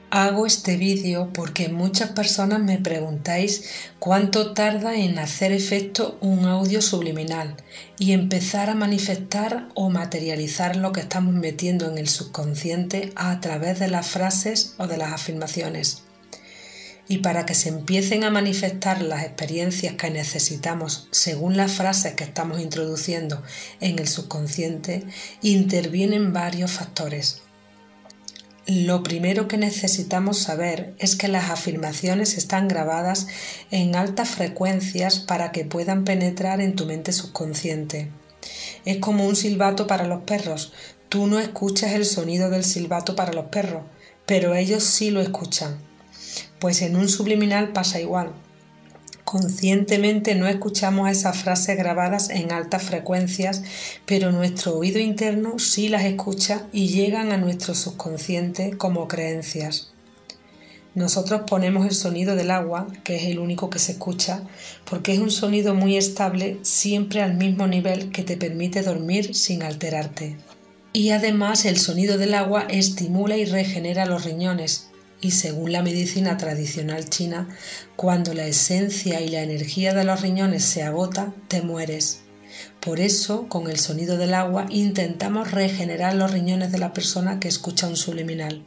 Hago este vídeo porque muchas personas me preguntáis cuánto tarda en hacer efecto un audio subliminal y empezar a manifestar o materializar lo que estamos metiendo en el subconsciente a través de las frases o de las afirmaciones. Y para que se empiecen a manifestar las experiencias que necesitamos según las frases que estamos introduciendo en el subconsciente, intervienen varios factores. Lo primero que necesitamos saber es que las afirmaciones están grabadas en altas frecuencias para que puedan penetrar en tu mente subconsciente. Es como un silbato para los perros. Tú no escuchas el sonido del silbato para los perros, pero ellos sí lo escuchan. Pues en un subliminal pasa igual. Conscientemente no escuchamos esas frases grabadas en altas frecuencias, pero nuestro oído interno sí las escucha y llegan a nuestro subconsciente como creencias. Nosotros ponemos el sonido del agua, que es el único que se escucha, porque es un sonido muy estable, siempre al mismo nivel que te permite dormir sin alterarte. Y además el sonido del agua estimula y regenera los riñones. Y según la medicina tradicional china, cuando la esencia y la energía de los riñones se agota, te mueres. Por eso, con el sonido del agua, intentamos regenerar los riñones de la persona que escucha un subliminal.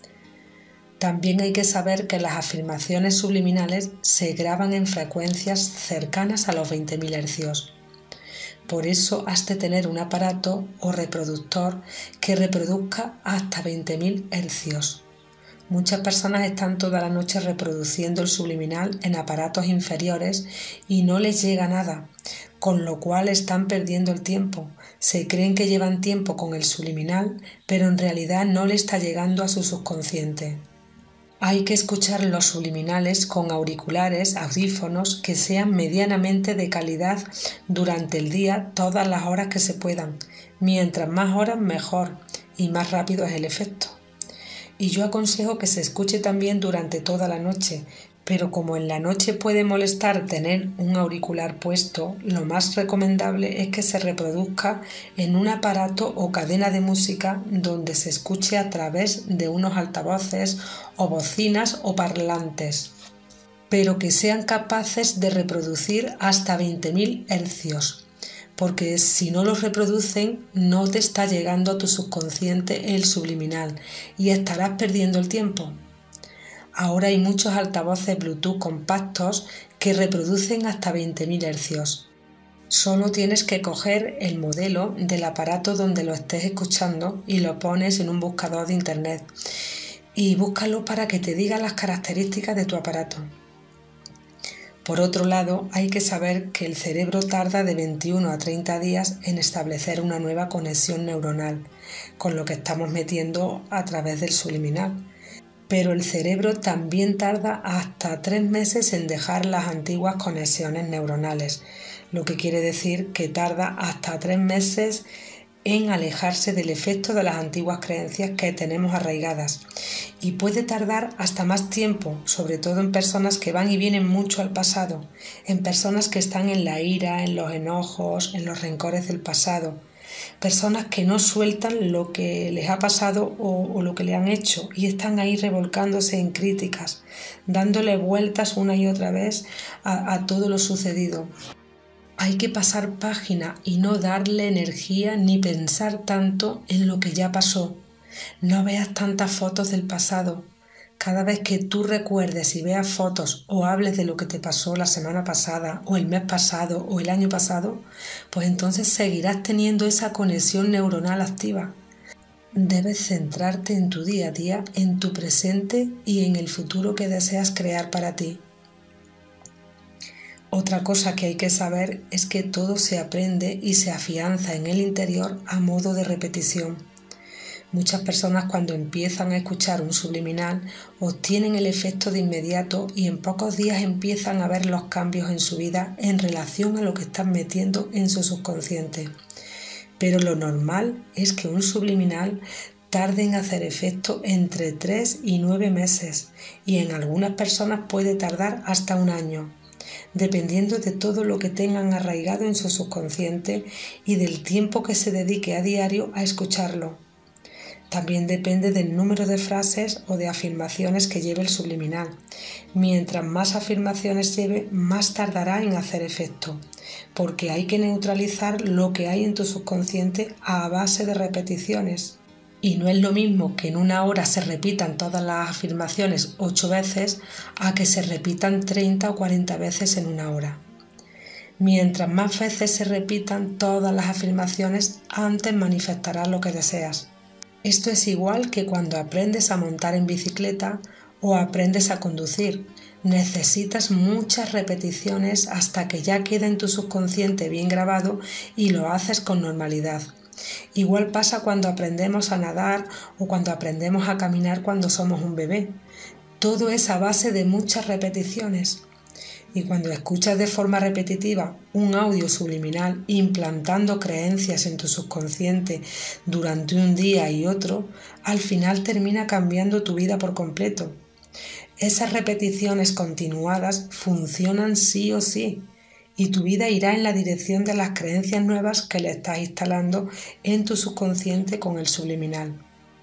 También hay que saber que las afirmaciones subliminales se graban en frecuencias cercanas a los 20.000 hercios. Por eso has de tener un aparato o reproductor que reproduzca hasta 20.000 hercios. Muchas personas están toda la noche reproduciendo el subliminal en aparatos inferiores y no les llega nada, con lo cual están perdiendo el tiempo. Se creen que llevan tiempo con el subliminal, pero en realidad no le está llegando a su subconsciente. Hay que escuchar los subliminales con auriculares, audífonos que sean medianamente de calidad durante el día todas las horas que se puedan. Mientras más horas mejor y más rápido es el efecto. Y yo aconsejo que se escuche también durante toda la noche, pero como en la noche puede molestar tener un auricular puesto, lo más recomendable es que se reproduzca en un aparato o cadena de música donde se escuche a través de unos altavoces o bocinas o parlantes, pero que sean capaces de reproducir hasta 20.000 hercios. Porque si no los reproducen, no te está llegando a tu subconsciente el subliminal y estarás perdiendo el tiempo. Ahora hay muchos altavoces Bluetooth compactos que reproducen hasta 20.000 hercios. Solo tienes que coger el modelo del aparato donde lo estés escuchando y lo pones en un buscador de internet y búscalo para que te diga las características de tu aparato. Por otro lado, hay que saber que el cerebro tarda de 21 a 30 días en establecer una nueva conexión neuronal, con lo que estamos metiendo a través del subliminal. Pero el cerebro también tarda hasta 3 meses en dejar las antiguas conexiones neuronales, lo que quiere decir que tarda hasta 3 meses en alejarse del efecto de las antiguas creencias que tenemos arraigadas. Y puede tardar hasta más tiempo, sobre todo en personas que van y vienen mucho al pasado, en personas que están en la ira, en los enojos, en los rencores del pasado, personas que no sueltan lo que les ha pasado o lo que le han hecho y están ahí revolcándose en críticas, dándole vueltas una y otra vez a todo lo sucedido. Hay que pasar página y no darle energía ni pensar tanto en lo que ya pasó. No veas tantas fotos del pasado. Cada vez que tú recuerdes y veas fotos o hables de lo que te pasó la semana pasada o el mes pasado o el año pasado, pues entonces seguirás teniendo esa conexión neuronal activa. Debes centrarte en tu día a día, en tu presente y en el futuro que deseas crear para ti. Otra cosa que hay que saber es que todo se aprende y se afianza en el interior a modo de repetición. Muchas personas cuando empiezan a escuchar un subliminal obtienen el efecto de inmediato y en pocos días empiezan a ver los cambios en su vida en relación a lo que están metiendo en su subconsciente. Pero lo normal es que un subliminal tarde en hacer efecto entre 3 y 9 meses y en algunas personas puede tardar hasta un año. Dependiendo de todo lo que tengan arraigado en su subconsciente y del tiempo que se dedique a diario a escucharlo. También depende del número de frases o de afirmaciones que lleve el subliminal. Mientras más afirmaciones lleve, más tardará en hacer efecto, porque hay que neutralizar lo que hay en tu subconsciente a base de repeticiones. Y no es lo mismo que en una hora se repitan todas las afirmaciones 8 veces a que se repitan 30 o 40 veces en una hora. Mientras más veces se repitan todas las afirmaciones, antes manifestarás lo que deseas. Esto es igual que cuando aprendes a montar en bicicleta o aprendes a conducir. Necesitas muchas repeticiones hasta que ya queda en tu subconsciente bien grabado y lo haces con normalidad. Igual pasa cuando aprendemos a nadar o cuando aprendemos a caminar cuando somos un bebé. Todo es a base de muchas repeticiones. Y cuando escuchas de forma repetitiva un audio subliminal implantando creencias en tu subconsciente durante un día y otro, al final termina cambiando tu vida por completo. Esas repeticiones continuadas funcionan sí o sí, y tu vida irá en la dirección de las creencias nuevas que le estás instalando en tu subconsciente con el subliminal.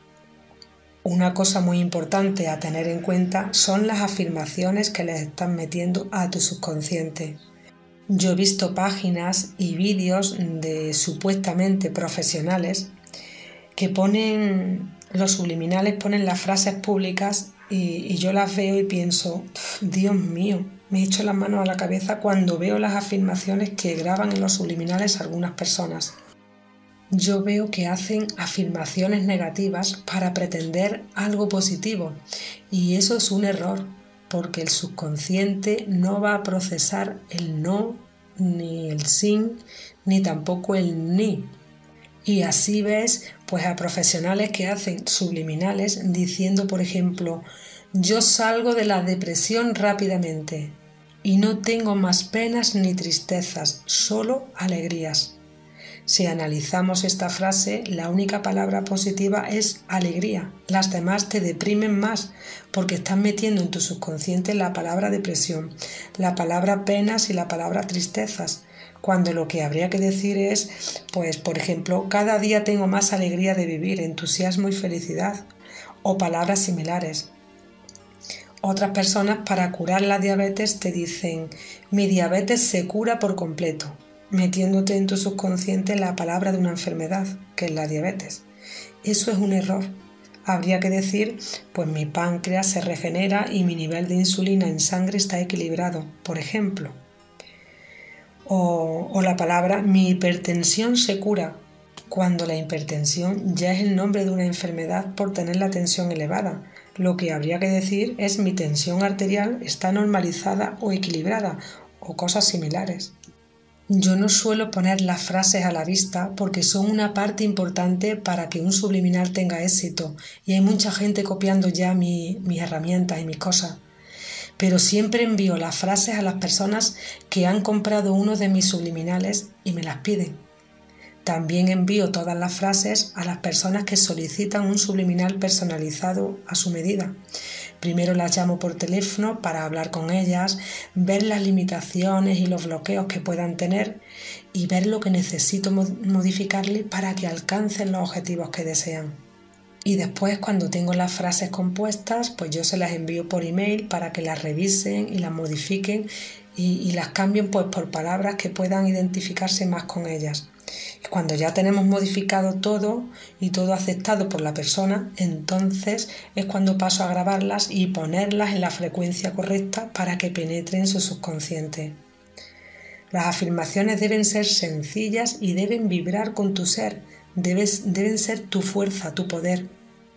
Una cosa muy importante a tener en cuenta son las afirmaciones que les estás metiendo a tu subconsciente. Yo he visto páginas y vídeos de supuestamente profesionales que los subliminales ponen las frases públicas y yo las veo y pienso, Dios mío, me echo las manos a la cabeza cuando veo las afirmaciones que graban en los subliminales algunas personas. Yo veo que hacen afirmaciones negativas para pretender algo positivo y eso es un error porque el subconsciente no va a procesar el no, ni el sin, ni tampoco el ni. Y así ves pues a profesionales que hacen subliminales diciendo, por ejemplo, yo salgo de la depresión rápidamente y no tengo más penas ni tristezas, solo alegrías. Si analizamos esta frase, la única palabra positiva es alegría. Las demás te deprimen más porque estás metiendo en tu subconsciente la palabra depresión, la palabra penas y la palabra tristezas, cuando lo que habría que decir es, pues por ejemplo, cada día tengo más alegría de vivir, entusiasmo y felicidad, o palabras similares. Otras personas para curar la diabetes te dicen, mi diabetes se cura por completo, metiéndote en tu subconsciente la palabra de una enfermedad, que es la diabetes. Eso es un error. Habría que decir, pues mi páncreas se regenera y mi nivel de insulina en sangre está equilibrado, por ejemplo. O la palabra mi hipertensión se cura, cuando la hipertensión ya es el nombre de una enfermedad por tener la tensión elevada. Lo que habría que decir es mi tensión arterial está normalizada o equilibrada, o cosas similares. Yo no suelo poner las frases a la vista porque son una parte importante para que un subliminal tenga éxito y hay mucha gente copiando ya mis herramientas y mis cosas. Pero siempre envío las frases a las personas que han comprado uno de mis subliminales y me las piden. También envío todas las frases a las personas que solicitan un subliminal personalizado a su medida. Primero las llamo por teléfono para hablar con ellas, ver las limitaciones y los bloqueos que puedan tener y ver lo que necesito modificarle para que alcancen los objetivos que desean. Y después, cuando tengo las frases compuestas, pues yo se las envío por email para que las revisen y las modifiquen y las cambien pues por palabras que puedan identificarse más con ellas. Y cuando ya tenemos modificado todo y todo aceptado por la persona, entonces es cuando paso a grabarlas y ponerlas en la frecuencia correcta para que penetren en su subconsciente. Las afirmaciones deben ser sencillas y deben vibrar con tu ser, deben ser tu fuerza, tu poder.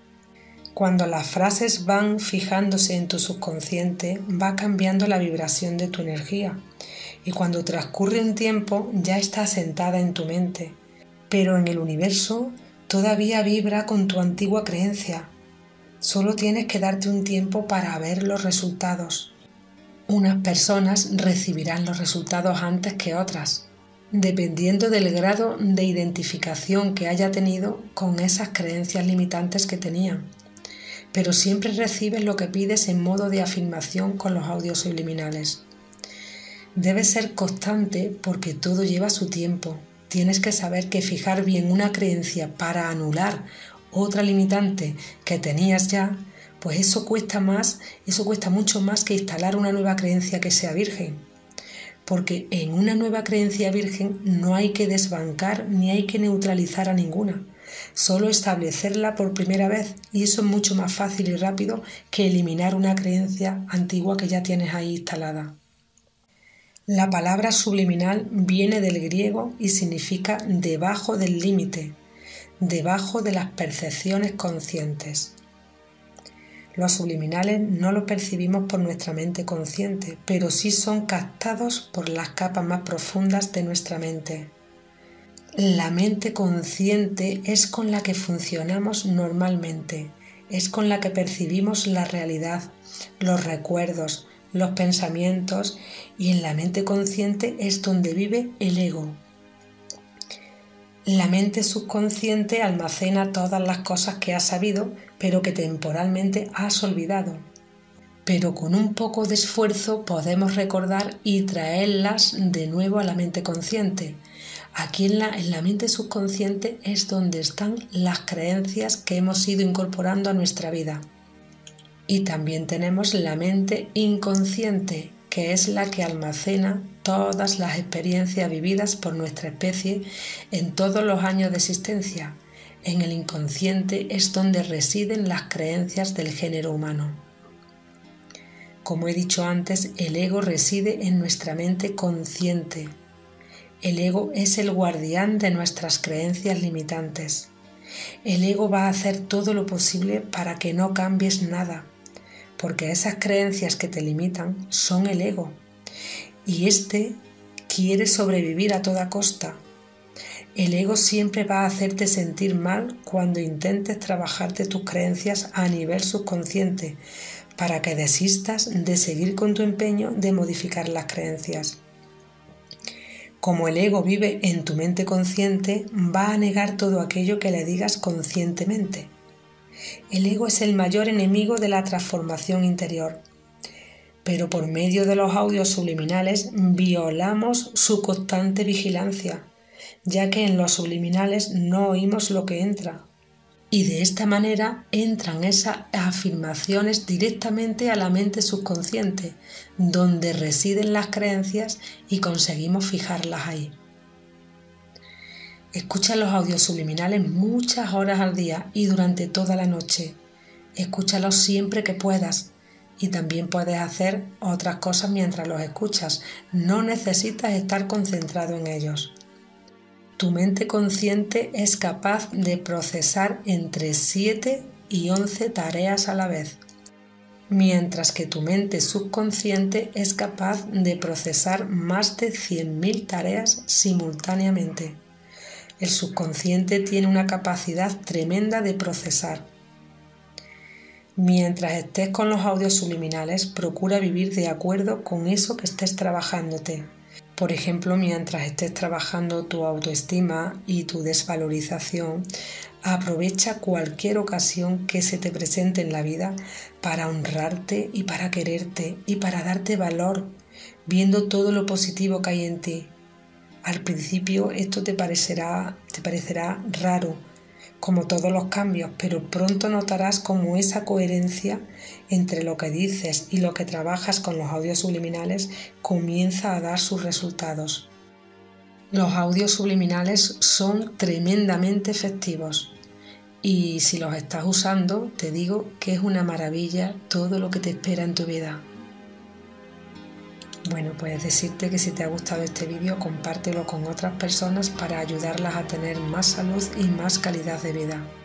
Cuando las frases van fijándose en tu subconsciente, va cambiando la vibración de tu energía. Y cuando transcurre un tiempo ya está asentada en tu mente, pero en el universo todavía vibra con tu antigua creencia. Solo tienes que darte un tiempo para ver los resultados. Unas personas recibirán los resultados antes que otras, dependiendo del grado de identificación que haya tenido con esas creencias limitantes que tenían. Pero siempre recibes lo que pides en modo de afirmación con los audios subliminales. Debes ser constante porque todo lleva su tiempo. Tienes que saber que fijar bien una creencia para anular otra limitante que tenías ya, pues eso cuesta mucho más que instalar una nueva creencia que sea virgen. Porque en una nueva creencia virgen no hay que desbancar ni hay que neutralizar a ninguna, solo establecerla por primera vez, y eso es mucho más fácil y rápido que eliminar una creencia antigua que ya tienes ahí instalada. La palabra subliminal viene del griego y significa debajo del límite, debajo de las percepciones conscientes. Los subliminales no los percibimos por nuestra mente consciente, pero sí son captados por las capas más profundas de nuestra mente. La mente consciente es con la que funcionamos normalmente, es con la que percibimos la realidad, los recuerdos, los pensamientos, y en la mente consciente es donde vive el ego. La mente subconsciente almacena todas las cosas que has sabido, pero que temporalmente has olvidado. Pero con un poco de esfuerzo podemos recordar y traerlas de nuevo a la mente consciente. Aquí en la mente subconsciente es donde están las creencias que hemos ido incorporando a nuestra vida. Y también tenemos la mente inconsciente, que es la que almacena todas las experiencias vividas por nuestra especie en todos los años de existencia. En el inconsciente es donde residen las creencias del género humano. Como he dicho antes, el ego reside en nuestra mente consciente. El ego es el guardián de nuestras creencias limitantes. El ego va a hacer todo lo posible para que no cambies nada, porque esas creencias que te limitan son el ego, y este quiere sobrevivir a toda costa. El ego siempre va a hacerte sentir mal cuando intentes trabajarte tus creencias a nivel subconsciente, para que desistas de seguir con tu empeño de modificar las creencias. Como el ego vive en tu mente consciente, va a negar todo aquello que le digas conscientemente. El ego es el mayor enemigo de la transformación interior, pero por medio de los audios subliminales violamos su constante vigilancia, ya que en los subliminales no oímos lo que entra. Y de esta manera entran esas afirmaciones directamente a la mente subconsciente, donde residen las creencias y conseguimos fijarlas ahí. Escucha los audios subliminales muchas horas al día y durante toda la noche. Escúchalos siempre que puedas y también puedes hacer otras cosas mientras los escuchas. No necesitas estar concentrado en ellos. Tu mente consciente es capaz de procesar entre 7 y 11 tareas a la vez, mientras que tu mente subconsciente es capaz de procesar más de 100.000 tareas simultáneamente. El subconsciente tiene una capacidad tremenda de procesar. Mientras estés con los audios subliminales, procura vivir de acuerdo con eso que estés trabajándote. Por ejemplo, mientras estés trabajando tu autoestima y tu desvalorización, aprovecha cualquier ocasión que se te presente en la vida para honrarte y para quererte y para darte valor, viendo todo lo positivo que hay en ti. Al principio esto te parecerá raro, como todos los cambios, pero pronto notarás cómo esa coherencia entre lo que dices y lo que trabajas con los audios subliminales comienza a dar sus resultados. Los audios subliminales son tremendamente efectivos y si los estás usando, te digo que es una maravilla todo lo que te espera en tu vida. Bueno, pues decirte que si te ha gustado este vídeo, compártelo con otras personas para ayudarlas a tener más salud y más calidad de vida.